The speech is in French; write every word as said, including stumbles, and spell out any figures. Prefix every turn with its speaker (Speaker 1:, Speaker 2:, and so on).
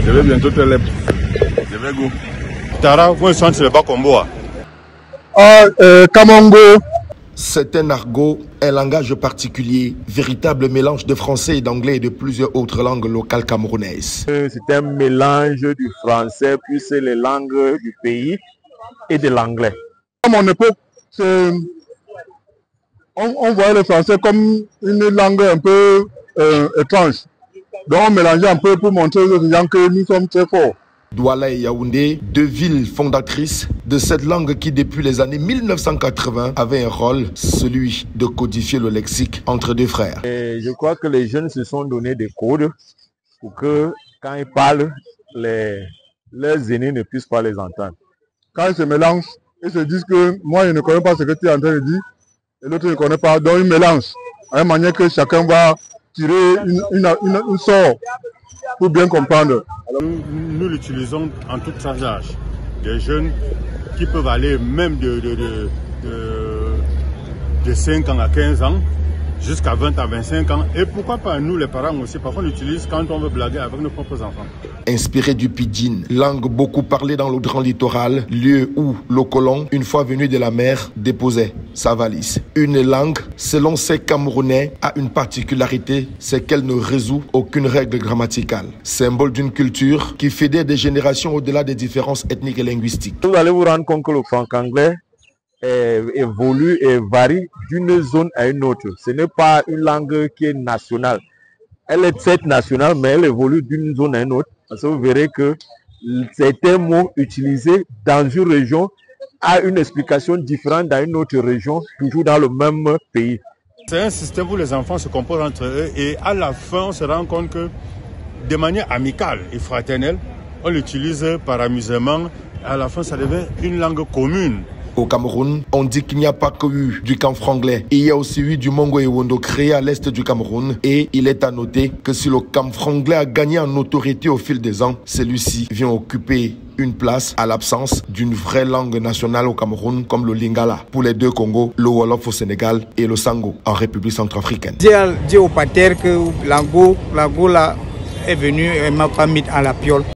Speaker 1: Je vais bientôt te lèvres. Je vais go. Tara, vous chantez le bas combo.
Speaker 2: Ah, euh, Kamongo.
Speaker 3: C'est un argot, un langage particulier, véritable mélange de français et d'anglais et de plusieurs autres langues locales camerounaises.
Speaker 4: C'est un mélange du français plus les langues du pays et de l'anglais.
Speaker 2: À mon époque, on, on voyait le français comme une langue un peu euh, étrange. Donc on mélangeait un peu pour montrer aux gens que nous sommes très forts.
Speaker 3: Douala et Yaoundé, deux villes fondatrices de cette langue qui depuis les années mille neuf cent quatre-vingts avait un rôle, celui de codifier le lexique entre deux frères.
Speaker 4: Et je crois que les jeunes se sont donné des codes pour que quand ils parlent, les, leurs aînés ne puissent pas les entendre.
Speaker 2: Quand ils se mélangent, ils se disent que moi je ne connais pas ce que tu es en train de dire et l'autre ne connaît pas, donc ils mélangent. À une manière que chacun va tirer une, une, une, une sort pour bien comprendre.
Speaker 1: Alors, nous, nous l'utilisons en tout tranche d'âge. Des jeunes qui peuvent aller même de, de, de, de, de cinq ans à quinze ans, jusqu'à vingt à vingt-cinq ans. Et pourquoi pas nous les parents aussi, parfois on l'utilise quand on veut blaguer avec nos propres enfants.
Speaker 3: Inspiré du pidgin, langue beaucoup parlée dans le grand littoral, lieu où le colon, une fois venu de la mer, déposait sa valise. Une langue, selon ces Camerounais, a une particularité, c'est qu'elle ne résout aucune règle grammaticale. Symbole d'une culture qui fédère des générations au-delà des différences ethniques et linguistiques.
Speaker 4: Vous allez vous rendre compte que le franc-anglais évolue et varie d'une zone à une autre. Ce n'est pas une langue qui est nationale. Elle est certes nationale, mais elle évolue d'une zone à une autre. Parce que vous verrez que certains mots utilisés dans une région a une explication différente dans une autre région, toujours dans le même pays.
Speaker 1: C'est un système où les enfants se composent entre eux et à la fin, on se rend compte que de manière amicale et fraternelle, on l'utilise par amusement. À la fin, ça devient une langue commune.
Speaker 3: Au Cameroun, on dit qu'il n'y a pas que eu du camp franglais. Il y a aussi eu du Mongo et Wondo créé à l'est du Cameroun. Et il est à noter que si le camp franglais a gagné en autorité au fil des ans, celui-ci vient occuper une place à l'absence d'une vraie langue nationale au Cameroun comme le Lingala. Pour les deux Congos, le Wolof au Sénégal et le Sango en République centrafricaine.
Speaker 5: J'ai dit au pater que l'ango, l'ango là est venu et m'a pas mis à la piole.